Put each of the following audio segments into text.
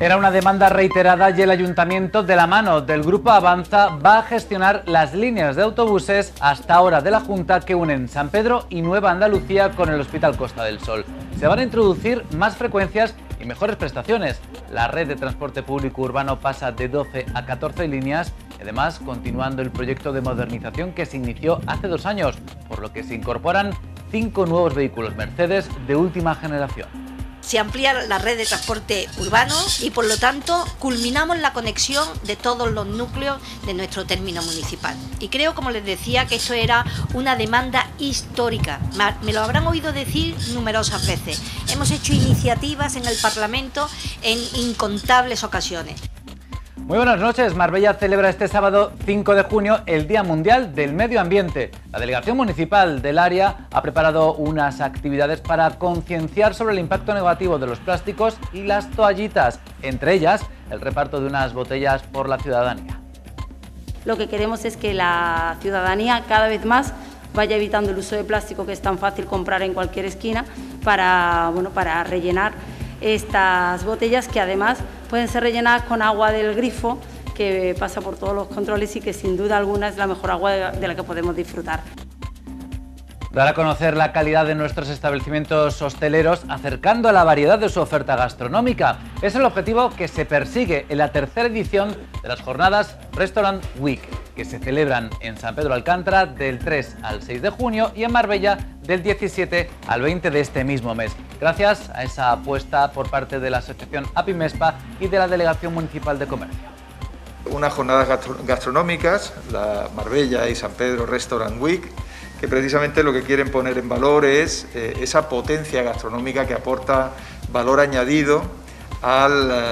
Era una demanda reiterada y el Ayuntamiento, de la mano del Grupo Avanza, va a gestionar las líneas de autobuses hasta ahora de la Junta que unen San Pedro y Nueva Andalucía con el Hospital Costa del Sol. Se van a introducir más frecuencias y mejores prestaciones. La red de transporte público urbano pasa de 12 a 14 líneas y además continuando el proyecto de modernización que se inició hace 2 años, por lo que se incorporan 5 nuevos vehículos Mercedes de última generación. Se amplía la red de transporte urbano y, por lo tanto, culminamos la conexión de todos los núcleos de nuestro término municipal. Y creo, como les decía, que esto era una demanda histórica. Me lo habrán oído decir numerosas veces. Hemos hecho iniciativas en el Parlamento en incontables ocasiones. Muy buenas noches. Marbella celebra este sábado 5 de junio el Día Mundial del Medio Ambiente. La Delegación Municipal del área ha preparado unas actividades para concienciar sobre el impacto negativo de los plásticos y las toallitas, entre ellas el reparto de unas botellas por la ciudadanía. Lo que queremos es que la ciudadanía cada vez más vaya evitando el uso de plástico, que es tan fácil comprar en cualquier esquina, para rellenar estas botellas, que además pueden ser rellenadas con agua del grifo, que pasa por todos los controles y que sin duda alguna es la mejor agua de la que podemos disfrutar. Dar a conocer la calidad de nuestros establecimientos hosteleros, acercando a la variedad de su oferta gastronómica. Es el objetivo que se persigue en la tercera edición de las jornadas Restaurant Week, que se celebran en San Pedro Alcántara del 3 al 6 de junio y en Marbella del 17 al 20 de este mismo mes. Gracias a esa apuesta por parte de la Asociación APIMESPA y de la Delegación Municipal de Comercio. Unas jornadas gastronómicas, la Marbella y San Pedro Restaurant Week, que precisamente lo que quieren poner en valor es esa potencia gastronómica que aporta valor añadido a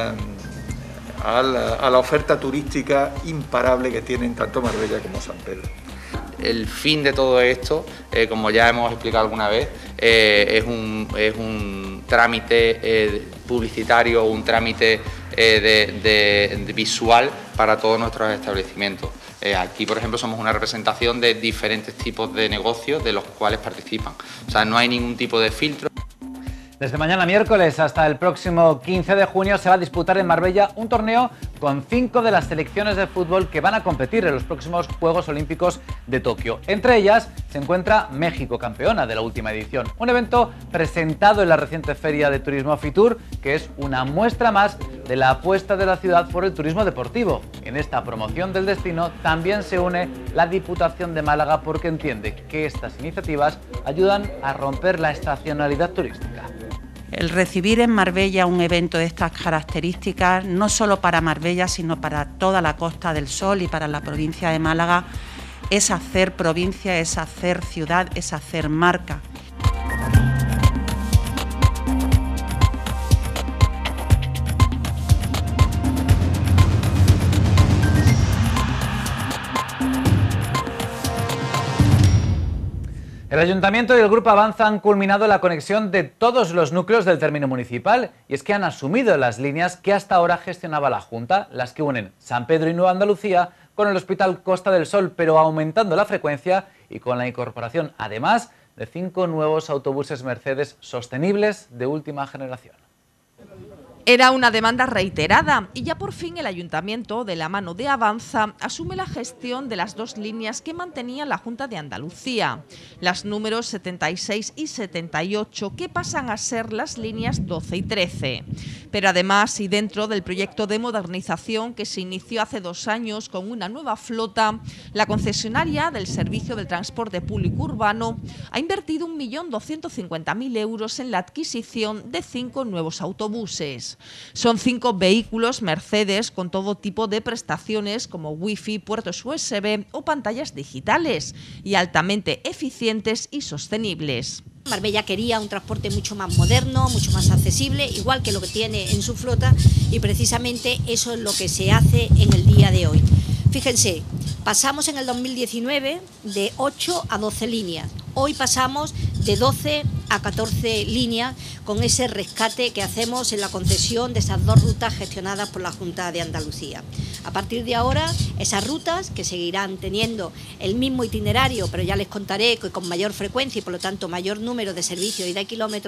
la oferta turística imparable que tienen tanto Marbella como San Pedro. El fin de todo esto, como ya hemos explicado alguna vez, es un trámite publicitario, un trámite de visual para todos nuestros establecimientos. Aquí, por ejemplo, somos una representación de diferentes tipos de negocios de los cuales participan. O sea, no hay ningún tipo de filtro. Desde mañana miércoles hasta el próximo 15 de junio se va a disputar en Marbella un torneo con 5 de las selecciones de fútbol que van a competir en los próximos Juegos Olímpicos de Tokio. Entre ellas se encuentra México, campeona de la última edición. Un evento presentado en la reciente Feria de Turismo Fitur, que es una muestra más de la apuesta de la ciudad por el turismo deportivo. En esta promoción del destino también se une la Diputación de Málaga, porque entiende que estas iniciativas ayudan a romper la estacionalidad turística. El recibir en Marbella un evento de estas características, no solo para Marbella, sino para toda la Costa del Sol y para la provincia de Málaga, es hacer provincia, es hacer ciudad, es hacer marca. El Ayuntamiento y el Grupo Avanza han culminado la conexión de todos los núcleos del término municipal, y es que han asumido las líneas que hasta ahora gestionaba la Junta, las que unen San Pedro y Nueva Andalucía con el Hospital Costa del Sol, pero aumentando la frecuencia y con la incorporación, además, de 5 nuevos autobuses Mercedes sostenibles de última generación. Era una demanda reiterada y ya por fin el Ayuntamiento, de la mano de Avanza, asume la gestión de las 2 líneas que mantenía la Junta de Andalucía, las números 76 y 78, que pasan a ser las líneas 12 y 13. Pero además, y dentro del proyecto de modernización que se inició hace 2 años con una nueva flota, la concesionaria del Servicio del Transporte Público Urbano ha invertido 1.250.000 euros en la adquisición de 5 nuevos autobuses. Son 5 vehículos Mercedes con todo tipo de prestaciones como wifi, puertos USB o pantallas digitales, y altamente eficientes y sostenibles. Marbella quería un transporte mucho más moderno, mucho más accesible, igual que lo que tiene en su flota, y precisamente eso es lo que se hace en el día de hoy. Fíjense, pasamos en el 2019 de 8 a 12 líneas. Hoy pasamos de 12 a 14 líneas con ese rescate que hacemos en la concesión de esas 2 rutas gestionadas por la Junta de Andalucía. A partir de ahora, esas rutas, que seguirán teniendo el mismo itinerario, pero ya les contaré que con mayor frecuencia y por lo tanto mayor número de servicios y de kilómetros,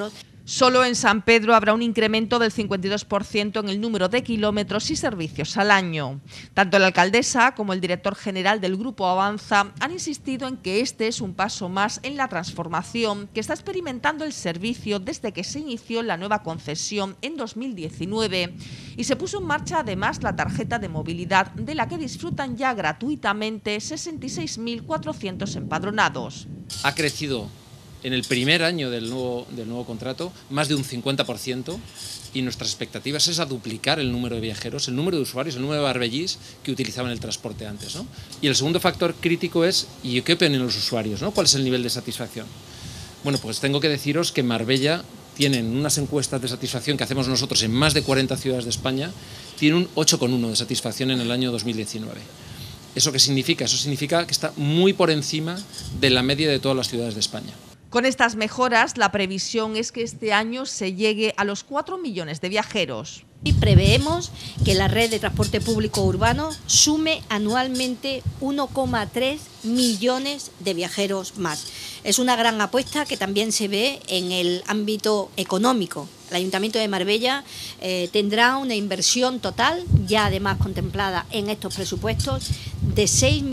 Solo en San Pedro habrá un incremento del 52% en el número de kilómetros y servicios al año. Tanto la alcaldesa como el director general del Grupo Avanza han insistido en que este es un paso más en la transformación que está experimentando el servicio desde que se inició la nueva concesión en 2019 y se puso en marcha además la tarjeta de movilidad de la que disfrutan ya gratuitamente 66.400 empadronados. Ha crecido en el primer año del nuevo contrato más de un 50% y nuestras expectativas es a duplicar el número de viajeros, el número de usuarios, el número de marbellís que utilizaban el transporte antes, ¿no? Y el segundo factor crítico es, ¿y qué opinan los usuarios, ¿no? ¿Cuál es el nivel de satisfacción? Bueno, pues tengo que deciros que en Marbella tienen unas encuestas de satisfacción que hacemos nosotros en más de 40 ciudades de España, tiene un 8,1 de satisfacción en el año 2019. ¿Eso qué significa? Eso significa que está muy por encima de la media de todas las ciudades de España. Con estas mejoras, la previsión es que este año se llegue a los 4 millones de viajeros. Y preveemos que la red de transporte público urbano sume anualmente 1,3 millones de viajeros más. Es una gran apuesta que también se ve en el ámbito económico. El Ayuntamiento de Marbella tendrá una inversión total, ya además contemplada en estos presupuestos, de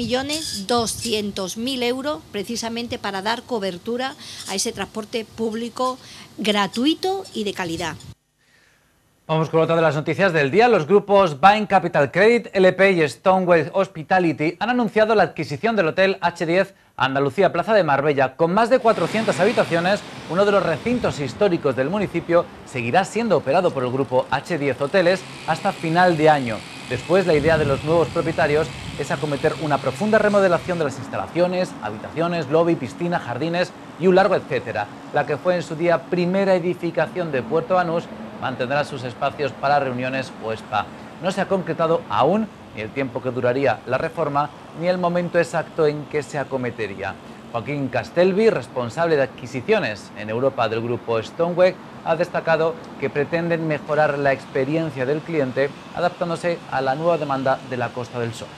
6.200.000 euros, precisamente para dar cobertura a ese transporte público gratuito y de calidad. Vamos con otra de las noticias del día. Los grupos Bain Capital Credit, LP y Stoneway Hospitality han anunciado la adquisición del hotel H10 Andalucía Plaza de Marbella. Con más de 400 habitaciones, uno de los recintos históricos del municipio seguirá siendo operado por el grupo H10 Hoteles hasta final de año. Después, la idea de los nuevos propietarios es acometer una profunda remodelación de las instalaciones, habitaciones, lobby, piscina, jardines y un largo etcétera. La que fue en su día primera edificación de Puerto Banús mantendrá sus espacios para reuniones o spa. No se ha concretado aún ni el tiempo que duraría la reforma ni el momento exacto en que se acometería. Joaquín Castelvi, responsable de adquisiciones en Europa del grupo Stoneway, ha destacado que pretenden mejorar la experiencia del cliente adaptándose a la nueva demanda de la Costa del Sol.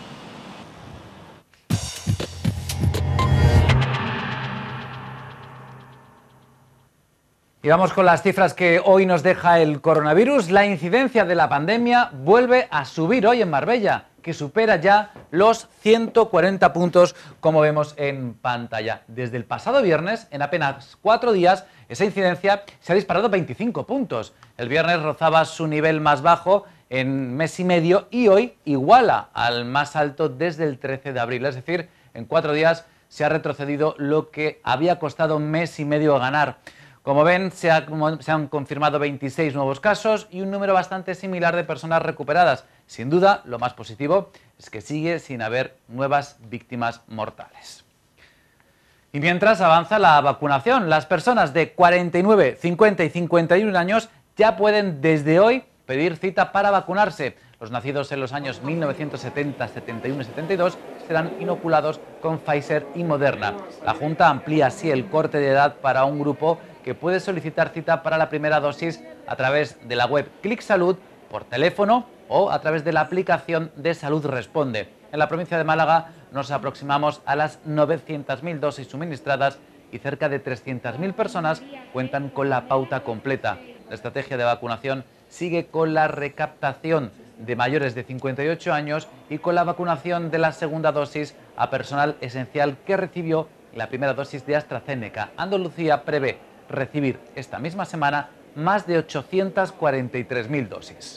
Y vamos con las cifras que hoy nos deja el coronavirus. La incidencia de la pandemia vuelve a subir hoy en Marbella, que supera ya los 140 puntos, como vemos en pantalla. Desde el pasado viernes, en apenas 4 días, esa incidencia se ha disparado 25 puntos. El viernes rozaba su nivel más bajo en mes y medio y hoy iguala al más alto desde el 13 de abril. Es decir, en 4 días se ha retrocedido lo que había costado mes y medio ganar. Como ven, se han confirmado 26 nuevos casos y un número bastante similar de personas recuperadas. Sin duda, lo más positivo es que sigue sin haber nuevas víctimas mortales. Y mientras avanza la vacunación, las personas de 49, 50 y 51 años ya pueden desde hoy pedir cita para vacunarse. Los nacidos en los años 1970, 71 y 72 serán inoculados con Pfizer y Moderna. La Junta amplía así el corte de edad para un grupo que puede solicitar cita para la primera dosis a través de la web Clic Salud, por teléfono o a través de la aplicación de Salud Responde. En la provincia de Málaga nos aproximamos a las 900.000 dosis suministradas y cerca de 300.000 personas cuentan con la pauta completa. La estrategia de vacunación sigue con la recaptación de mayores de 58 años y con la vacunación de la segunda dosis a personal esencial que recibió la primera dosis de AstraZeneca. Andalucía prevé recibir esta misma semana más de 843.000 dosis.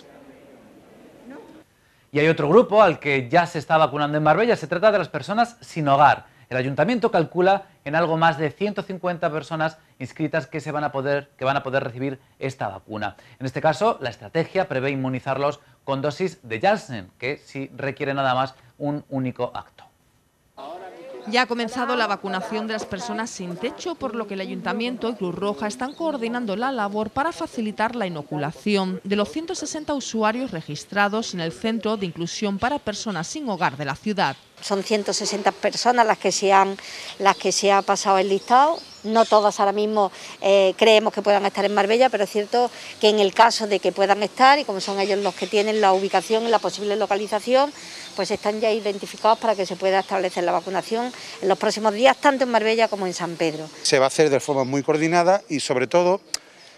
Y hay otro grupo al que ya se está vacunando en Marbella. Se trata de las personas sin hogar. El ayuntamiento calcula en algo más de 150 personas inscritas que van a poder recibir esta vacuna. En este caso, la estrategia prevé inmunizarlos con dosis de Janssen, que sí requiere nada más un único acto. Ya ha comenzado la vacunación de las personas sin techo, por lo que el Ayuntamiento y Cruz Roja están coordinando la labor para facilitar la inoculación de los 160 usuarios registrados en el Centro de Inclusión para Personas sin Hogar de la ciudad. Son 160 personas las que se ha pasado el listado. No todas ahora mismo creemos que puedan estar en Marbella, pero es cierto que en el caso de que puedan estar, y como son ellos los que tienen la ubicación y la posible localización, pues están ya identificados para que se pueda establecer la vacunación en los próximos días, tanto en Marbella como en San Pedro. Se va a hacer de forma muy coordinada y sobre todo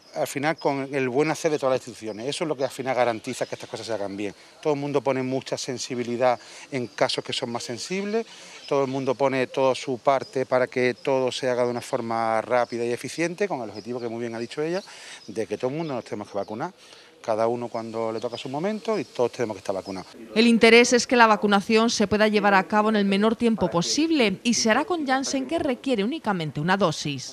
al final con el buen hacer de todas las instituciones. Eso es lo que al final garantiza que estas cosas se hagan bien. Todo el mundo pone mucha sensibilidad en casos que son más sensibles, todo el mundo pone toda su parte para que todo se haga de una forma rápida y eficiente, con el objetivo que muy bien ha dicho ella, de que todo el mundo nos tenemos que vacunar. Cada uno cuando le toca su momento y todos tenemos que estar vacunados. El interés es que la vacunación se pueda llevar a cabo en el menor tiempo posible y se hará con Janssen, que requiere únicamente una dosis.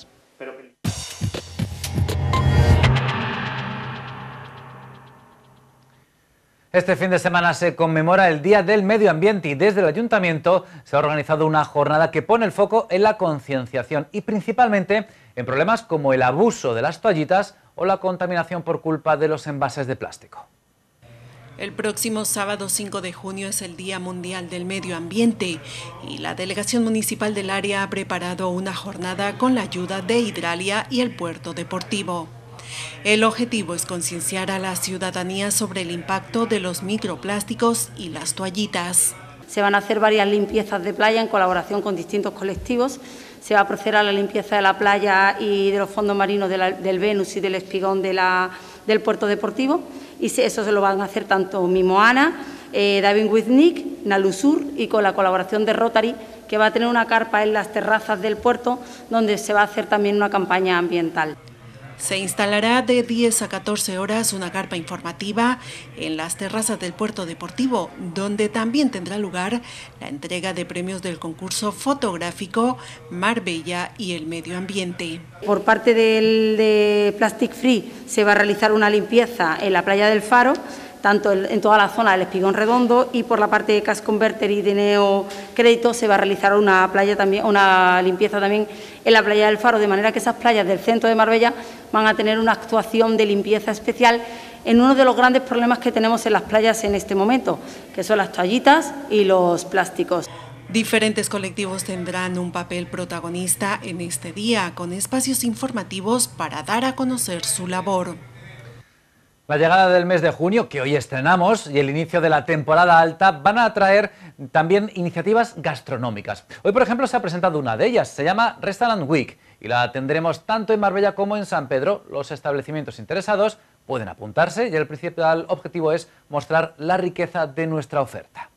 Este fin de semana se conmemora el Día del Medio Ambiente y desde el Ayuntamiento se ha organizado una jornada que pone el foco en la concienciación y principalmente en problemas como el abuso de las toallitas o la contaminación por culpa de los envases de plástico. El próximo sábado 5 de junio es el Día Mundial del Medio Ambiente y la Delegación Municipal del área ha preparado una jornada con la ayuda de Hidralia y el Puerto Deportivo. El objetivo es concienciar a la ciudadanía sobre el impacto de los microplásticos y las toallitas. Se van a hacer varias limpiezas de playa en colaboración con distintos colectivos. Se va a proceder a la limpieza de la playa y de los fondos marinos del Venus y del Espigón del Puerto Deportivo. Y eso se lo van a hacer tanto Mimoana, David Wiznik, Nalusur y con la colaboración de Rotary, que va a tener una carpa en las terrazas del puerto donde se va a hacer también una campaña ambiental. Se instalará de 10 a 14 horas una carpa informativa en las terrazas del Puerto Deportivo, donde también tendrá lugar la entrega de premios del concurso fotográfico Marbella y el Medio Ambiente. Por parte de Plastic Free se va a realizar una limpieza en la playa del Faro, tanto en toda la zona del Espigón Redondo, y por la parte de Cash Converter y de Neocrédito se va a realizar una limpieza también en la playa del Faro, de manera que esas playas del centro de Marbella van a tener una actuación de limpieza especial en uno de los grandes problemas que tenemos en las playas en este momento, que son las toallitas y los plásticos. Diferentes colectivos tendrán un papel protagonista en este día, con espacios informativos para dar a conocer su labor. La llegada del mes de junio, que hoy estrenamos, y el inicio de la temporada alta van a traer también iniciativas gastronómicas. Hoy, por ejemplo, se ha presentado una de ellas, se llama Restaurant Week, y la tendremos tanto en Marbella como en San Pedro. Los establecimientos interesados pueden apuntarse y el principal objetivo es mostrar la riqueza de nuestra oferta.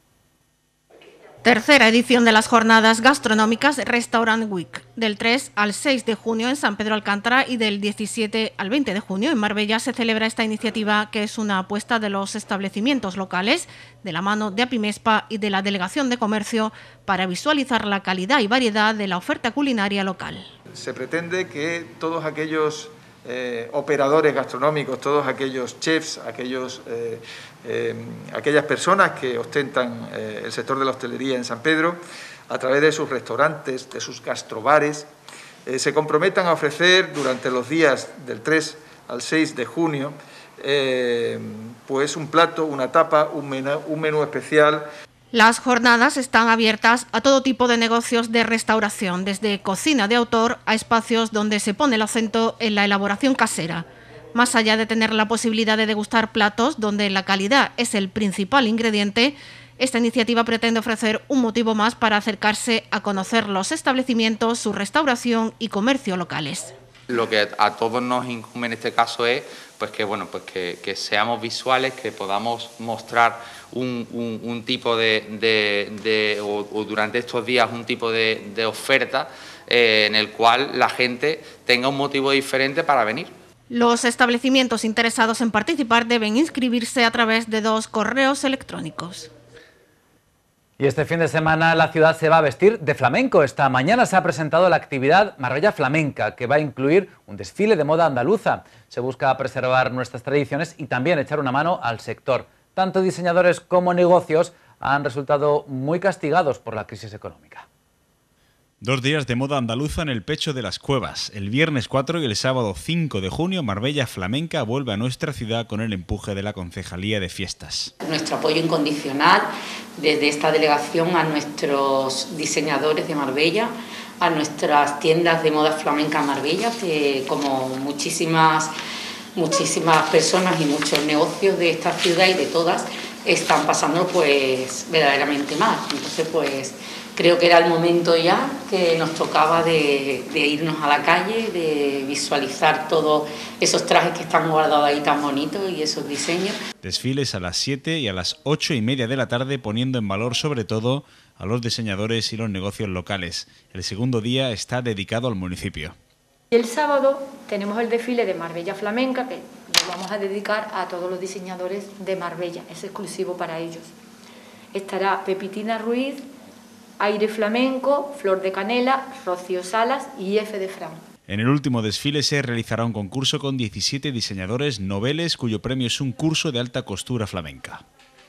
Tercera edición de las jornadas gastronómicas Restaurant Week, del 3 al 6 de junio en San Pedro Alcántara y del 17 al 20 de junio en Marbella se celebra esta iniciativa, que es una apuesta de los establecimientos locales, de la mano de Apimespa y de la Delegación de Comercio, para visualizar la calidad y variedad de la oferta culinaria local. Se pretende que todos aquellos operadores gastronómicos, todos aquellos chefs, aquellas personas que ostentan el sector de la hostelería en San Pedro, a través de sus restaurantes, de sus gastrobares, se comprometan a ofrecer durante los días del 3 al 6 de junio pues un plato, una tapa, un menú especial. Las jornadas están abiertas a todo tipo de negocios de restauración, desde cocina de autor a espacios donde se pone el acento en la elaboración casera. Más allá de tener la posibilidad de degustar platos donde la calidad es el principal ingrediente, esta iniciativa pretende ofrecer un motivo más para acercarse a conocer los establecimientos, su restauración y comercio locales. Lo que a todos nos incumbe en este caso es que seamos visuales, que podamos mostrar un tipo o durante estos días un tipo de oferta en el cual la gente tenga un motivo diferente para venir. Los establecimientos interesados en participar deben inscribirse a través de 2 correos electrónicos. Y este fin de semana la ciudad se va a vestir de flamenco. Esta mañana se ha presentado la actividad Marbella Flamenca, que va a incluir un desfile de moda andaluza. Se busca preservar nuestras tradiciones y también echar una mano al sector. Tanto diseñadores como negocios han resultado muy castigados por la crisis económica. 2 días de moda andaluza en el pecho de las cuevas. El viernes 4 y el sábado 5 de junio, Marbella Flamenca vuelve a nuestra ciudad con el empuje de la Concejalía de Fiestas. Nuestro apoyo incondicional desde esta delegación a nuestros diseñadores de Marbella, a nuestras tiendas de moda flamenca en Marbella, que como muchísimas personas y muchos negocios de esta ciudad y de todas están pasando pues verdaderamente mal. Entonces pues Creo que era el momento ya que nos tocaba de irnos a la calle, de visualizar todos esos trajes que están guardados ahí tan bonitos y esos diseños. Desfiles a las 7 y a las 8:30 de la tarde, poniendo en valor sobre todo a los diseñadores y los negocios locales. El segundo día está dedicado al municipio. Y el sábado tenemos el desfile de Marbella Flamenca, que lo vamos a dedicar a todos los diseñadores de Marbella, es exclusivo para ellos. Estará Pepitina Ruiz, Aire Flamenco, Flor de Canela, Rocío Salas y F. de Fran. En el último desfile se realizará un concurso con 17 diseñadores noveles, cuyo premio es un curso de alta costura flamenca.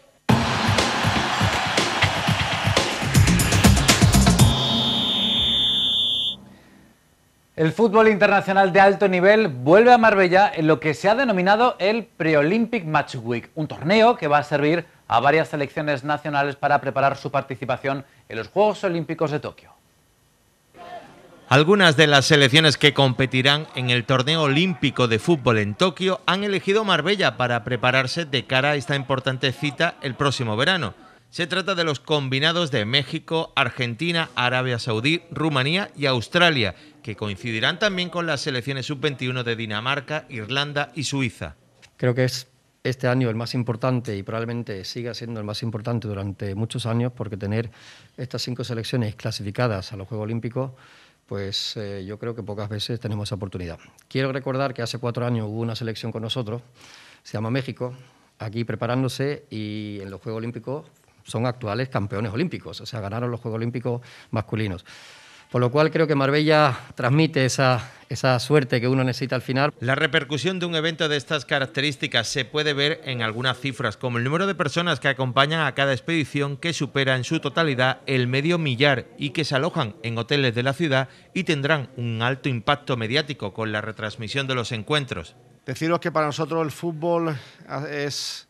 El fútbol internacional de alto nivel vuelve a Marbella en lo que se ha denominado el Pre-Olympic Match Week, un torneo que va a servir a varias selecciones nacionales para preparar su participación en los Juegos Olímpicos de Tokio. Algunas de las selecciones que competirán en el torneo olímpico de fútbol en Tokio han elegido Marbella para prepararse de cara a esta importante cita el próximo verano. Se trata de los combinados de México, Argentina, Arabia Saudí, Rumanía y Australia, que coincidirán también con las selecciones sub-21 de Dinamarca, Irlanda y Suiza. Creo que es este año el más importante y probablemente siga siendo el más importante durante muchos años, porque tener estas 5 selecciones clasificadas a los Juegos Olímpicos, pues yo creo que pocas veces tenemos esa oportunidad. Quiero recordar que hace 4 años hubo una selección con nosotros, se llama México, aquí preparándose, y en los Juegos Olímpicos son actuales campeones olímpicos, o sea, ganaron los Juegos Olímpicos masculinos. Por lo cual creo que Marbella transmite esa suerte que uno necesita al final. La repercusión de un evento de estas características se puede ver en algunas cifras, como el número de personas que acompañan a cada expedición, que supera en su totalidad el medio millar y que se alojan en hoteles de la ciudad y tendrán un alto impacto mediático con la retransmisión de los encuentros. Deciros que para nosotros el fútbol es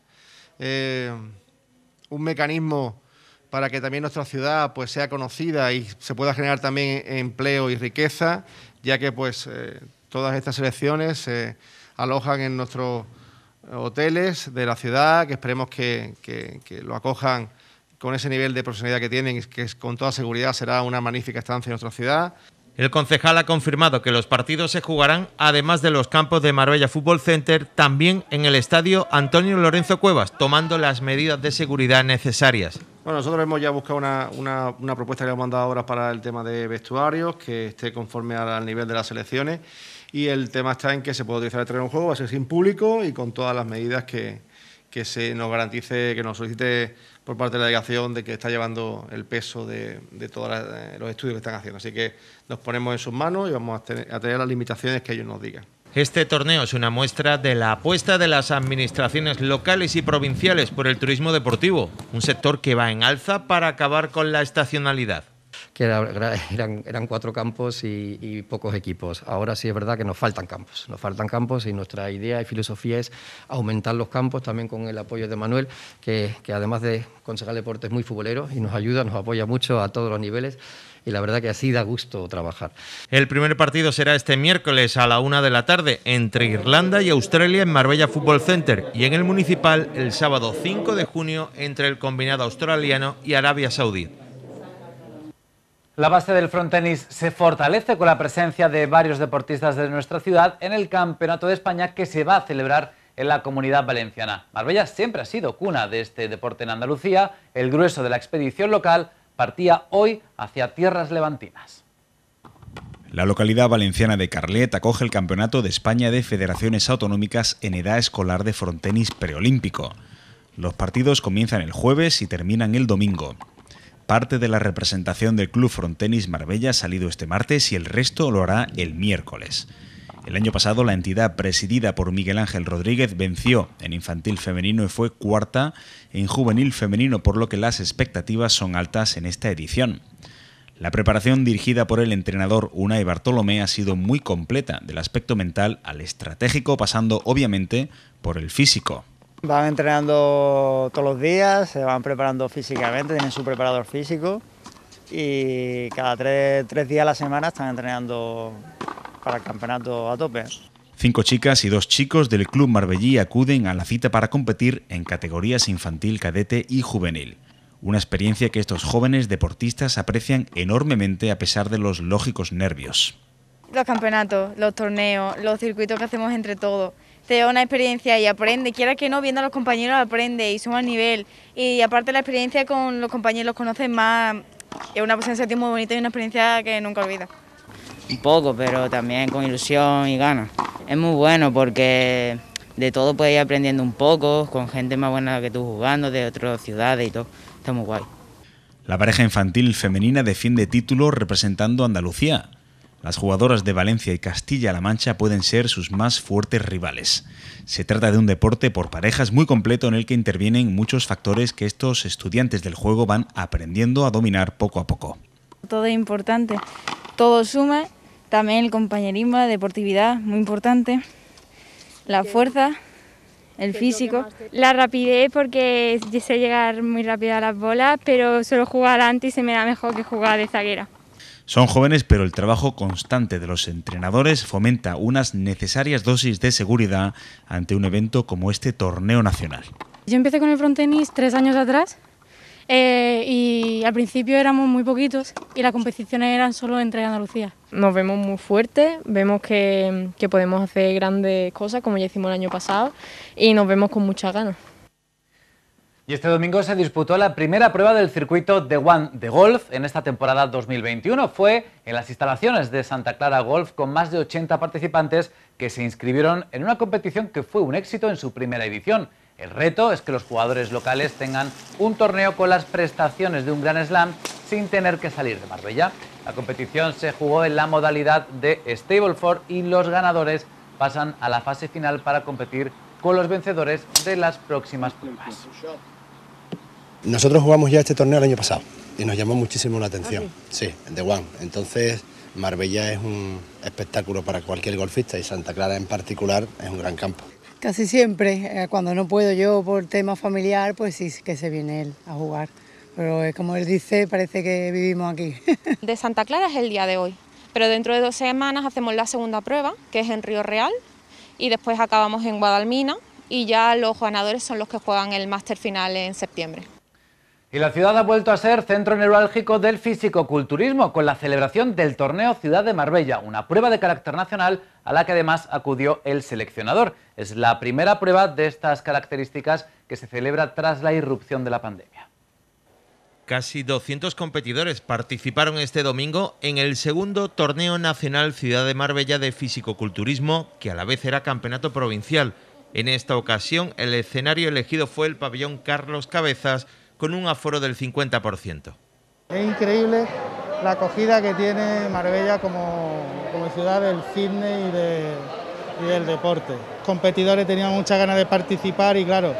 un mecanismo para que también nuestra ciudad pues sea conocida y se pueda generar también empleo y riqueza, ya que pues todas estas selecciones se alojan en nuestros hoteles de la ciudad, que esperemos que lo acojan con ese nivel de profesionalidad que tienen y que con toda seguridad será una magnífica estancia en nuestra ciudad. El concejal ha confirmado que los partidos se jugarán, además de los campos de Marbella Fútbol Center, también en el estadio Antonio Lorenzo Cuevas, tomando las medidas de seguridad necesarias. Bueno, nosotros hemos ya buscado una propuesta que hemos mandado ahora para el tema de vestuarios, que esté conforme al nivel de las selecciones, y el tema está en que se puede utilizar el terreno de juego, va a ser sin público y con todas las medidas que se nos garantice, que nos solicite por parte de la delegación, de que está llevando el peso de todos los estudios que están haciendo. Así que nos ponemos en sus manos y vamos a tener las limitaciones que ellos nos digan. Este torneo es una muestra de la apuesta de las administraciones locales y provinciales por el turismo deportivo, un sector que va en alza para acabar con la estacionalidad. Que eran 4 campos y pocos equipos. Ahora sí es verdad que nos faltan campos y nuestra idea y filosofía es aumentar los campos, también con el apoyo de Manuel, que además de concejal de deportes muy futbolero y nos ayuda, nos apoya mucho a todos los niveles. Y la verdad que así da gusto trabajar. El primer partido será este miércoles a la 1 de la tarde entre Irlanda y Australia en Marbella Fútbol Center, y en el municipal el sábado 5 de junio entre el combinado australiano y Arabia Saudí. La base del frontenis se fortalece con la presencia de varios deportistas de nuestra ciudad en el Campeonato de España que se va a celebrar en la Comunidad Valenciana. Marbella siempre ha sido cuna de este deporte en Andalucía. El grueso de la expedición local partía hoy hacia tierras levantinas. La localidad valenciana de Carlet acoge el Campeonato de España de Federaciones Autonómicas en edad escolar de frontenis preolímpico. Los partidos comienzan el jueves y terminan el domingo. Parte de la representación del Club Frontenis Marbella ha salido este martes y el resto lo hará el miércoles. El año pasado la entidad presidida por Miguel Ángel Rodríguez venció en infantil femenino y fue cuarta en juvenil femenino, por lo que las expectativas son altas en esta edición. La preparación dirigida por el entrenador Unai Bartolomé ha sido muy completa, del aspecto mental al estratégico, pasando obviamente por el físico. Van entrenando todos los días, se van preparando físicamente, tienen su preparador físico y cada tres días a la semana están entrenando para el campeonato a tope. 5 chicas y 2 chicos del Club Marbellí acuden a la cita para competir en categorías infantil, cadete y juvenil. Una experiencia que estos jóvenes deportistas aprecian enormemente a pesar de los lógicos nervios. Los campeonatos, los torneos, los circuitos que hacemos entre todos. Te da una experiencia y aprende, quiera que no, viendo a los compañeros aprende y suma al nivel. Y aparte la experiencia con los compañeros los conoces más, es una sensación muy bonita y una experiencia que nunca olvidas. Un poco, pero también con ilusión y ganas. Es muy bueno porque de todo puedes ir aprendiendo un poco, con gente más buena que tú jugando, de otras ciudades y todo. Está muy guay. La pareja infantil femenina defiende título representando a Andalucía. Las jugadoras de Valencia y Castilla-La Mancha pueden ser sus más fuertes rivales. Se trata de un deporte por parejas muy completo en el que intervienen muchos factores que estos estudiantes del juego van aprendiendo a dominar poco a poco. Todo es importante, todo suma, también el compañerismo, la deportividad, muy importante, la fuerza, el físico. La rapidez, porque sé llegar muy rápido a las bolas, pero suelo jugar antes y se me da mejor que jugar de zaguera. Son jóvenes, pero el trabajo constante de los entrenadores fomenta unas necesarias dosis de seguridad ante un evento como este torneo nacional. Yo empecé con el frontenis 3 años atrás y al principio éramos muy poquitos y las competiciones eran solo entre Andalucía. Nos vemos muy fuertes, vemos que podemos hacer grandes cosas como ya hicimos el año pasado y nos vemos con muchas ganas. Y este domingo se disputó la primera prueba del circuito The One de golf en esta temporada 2021. Fue en las instalaciones de Santa Clara Golf con más de 80 participantes que se inscribieron en una competición que fue un éxito en su primera edición. El reto es que los jugadores locales tengan un torneo con las prestaciones de un Grand Slam sin tener que salir de Marbella. La competición se jugó en la modalidad de Stableford y los ganadores pasan a la fase final para competir con los vencedores de las próximas pruebas. Nosotros jugamos ya este torneo el año pasado y nos llamó muchísimo la atención. Sí, el The One. Entonces, Marbella es un espectáculo para cualquier golfista y Santa Clara en particular es un gran campo. Casi siempre, cuando no puedo yo por tema familiar, pues sí que se viene él a jugar. Pero como él dice, parece que vivimos aquí. De Santa Clara es el día de hoy, pero dentro de 2 semanas hacemos la segunda prueba, que es en Río Real, y después acabamos en Guadalmina, y ya los ganadores son los que juegan el máster final en septiembre. Y la ciudad ha vuelto a ser centro neurálgico del fisicoculturismo con la celebración del torneo Ciudad de Marbella, una prueba de carácter nacional a la que además acudió el seleccionador. Es la primera prueba de estas características que se celebra tras la irrupción de la pandemia. Casi 200 competidores participaron este domingo en el segundo torneo nacional Ciudad de Marbella de fisicoculturismo, que a la vez era campeonato provincial. En esta ocasión, el escenario elegido fue el pabellón Carlos Cabezas, con un aforo del 50%. Es increíble la acogida que tiene Marbella como ciudad del fitness y del deporte. Los competidores tenían muchas ganas de participar y claro,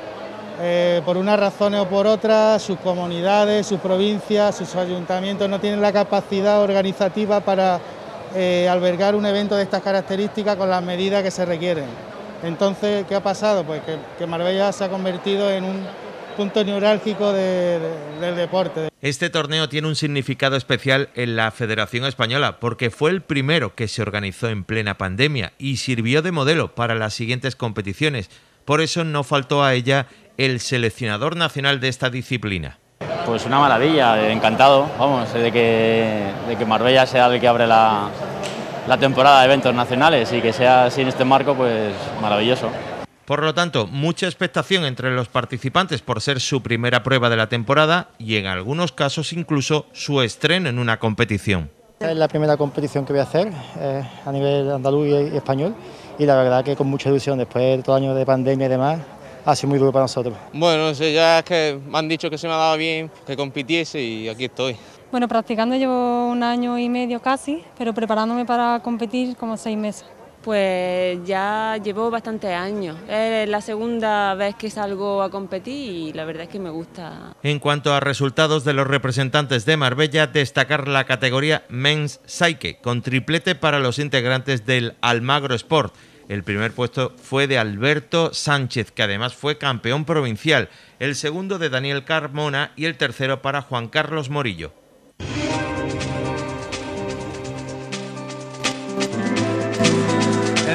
por unas razones o por otras, sus comunidades, sus provincias, sus ayuntamientos no tienen la capacidad organizativa para albergar un evento de estas características con las medidas que se requieren. Entonces, ¿qué ha pasado? Pues que Marbella se ha convertido en un punto neurálgico del deporte. Este torneo tiene un significado especial en la Federación Española porque fue el primero que se organizó en plena pandemia y sirvió de modelo para las siguientes competiciones. Por eso no faltó a ella el seleccionador nacional de esta disciplina. Pues una maravilla, encantado, vamos, de que Marbella sea el que abre la temporada de eventos nacionales y que sea así en este marco, pues maravilloso. Por lo tanto, mucha expectación entre los participantes por ser su primera prueba de la temporada y en algunos casos incluso su estreno en una competición. Es la primera competición que voy a hacer a nivel andaluz y español y la verdad que con mucha ilusión, después de todo año de pandemia y demás, ha sido muy duro para nosotros. Bueno, no sé, ya es que me han dicho que se me ha dado bien, que compitiese y aquí estoy. Bueno, practicando llevo 1 año y medio casi, pero preparándome para competir como 6 meses. Pues ya llevo bastantes años, es la segunda vez que salgo a competir y la verdad es que me gusta. En cuanto a resultados de los representantes de Marbella, destacar la categoría Men's Psyche, con triplete para los integrantes del Almagro Sport. El primer puesto fue de Alberto Sánchez, que además fue campeón provincial, el segundo de Daniel Carmona y el tercero para Juan Carlos Morillo. En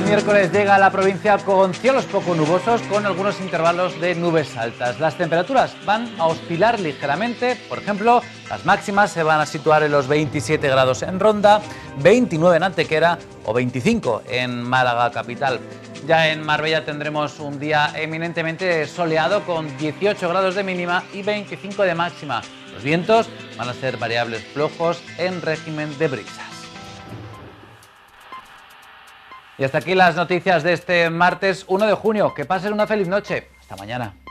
miércoles llega a la provincia con cielos poco nubosos, con algunos intervalos de nubes altas. Las temperaturas van a oscilar ligeramente. Por ejemplo, las máximas se van a situar en los 27 grados en Ronda, 29 en Antequera o 25 en Málaga capital. Ya en Marbella tendremos un día eminentemente soleado con 18 grados de mínima y 25 de máxima. Los vientos van a ser variables flojos en régimen de brisas. Y hasta aquí las noticias de este martes 1 de junio. Que pasen una feliz noche. Hasta mañana.